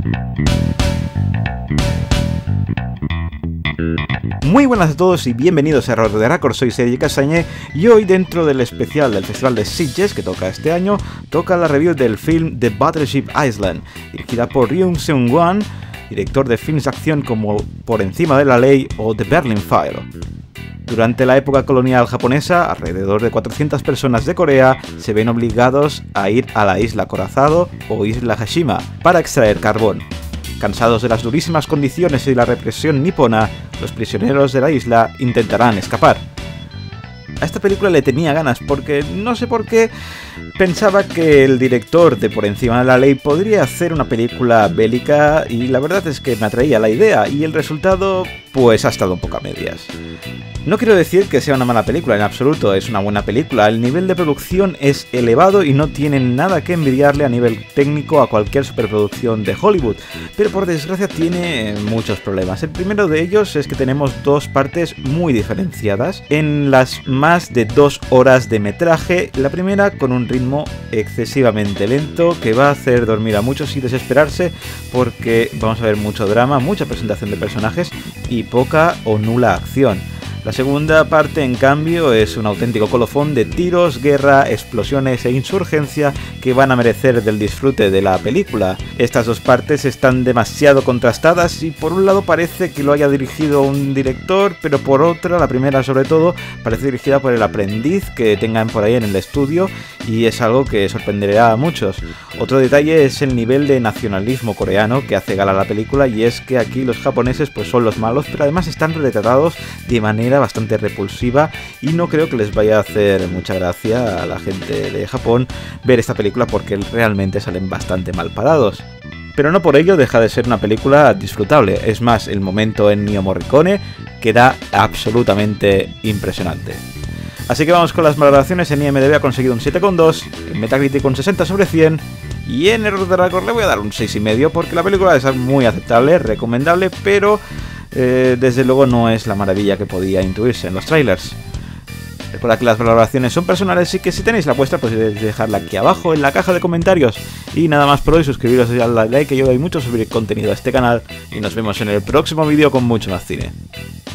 Muy buenas a todos y bienvenidos a Error de Record, soy Sergi Casañé y hoy dentro del especial del Festival de Sitges que toca este año, toca la review del film The Battleship Island, dirigida por Ryung Seung-wan, director de films de acción como Por encima de la ley o The Berlin File. Durante la época colonial japonesa, alrededor de 400 personas de Corea se ven obligados a ir a la isla Corazado o isla Hashima para extraer carbón. Cansados de las durísimas condiciones y la represión nipona, los prisioneros de la isla intentarán escapar. A esta película le tenía ganas porque, no sé por qué, pensaba que el director de Por encima de la ley podría hacer una película bélica y la verdad es que me atraía la idea y el resultado pues ha estado un poco a medias. No quiero decir que sea una mala película, en absoluto, es una buena película, el nivel de producción es elevado y no tiene nada que envidiarle a nivel técnico a cualquier superproducción de Hollywood, pero por desgracia tiene muchos problemas. El primero de ellos es que tenemos dos partes muy diferenciadas en las más de 2 horas de metraje, la primera con un ritmo excesivamente lento que va a hacer dormir a muchos y desesperarse porque vamos a ver mucho drama, mucha presentación de personajes y poca o nula acción. La segunda parte, en cambio, es un auténtico colofón de tiros, guerra, explosiones e insurgencia que van a merecer del disfrute de la película. Estas dos partes están demasiado contrastadas y por un lado parece que lo haya dirigido un director, pero por otra, la primera sobre todo, parece dirigida por el aprendiz que tengan por ahí en el estudio y es algo que sorprenderá a muchos. Otro detalle es el nivel de nacionalismo coreano que hace gala a la película y es que aquí los japoneses pues son los malos, pero además están retratados de manera bastante repulsiva y no creo que les vaya a hacer mucha gracia a la gente de Japón ver esta película porque realmente salen bastante mal parados. Pero no por ello deja de ser una película disfrutable, es más, el momento en Ennio Morricone queda absolutamente impresionante. Así que vamos con las valoraciones. En IMDb ha conseguido un 7,2, en Metacritic un 60 sobre 100 y en Error de Record le voy a dar un 6,5 porque la película es muy aceptable, recomendable, pero desde luego no es la maravilla que podía intuirse en los trailers. Recuerda que las valoraciones son personales y que si tenéis la vuestra podéis dejarla aquí abajo en la caja de comentarios. Y nada más por hoy, suscribiros y darle like que yo doy mucho subir contenido a este canal y nos vemos en el próximo vídeo con mucho más cine.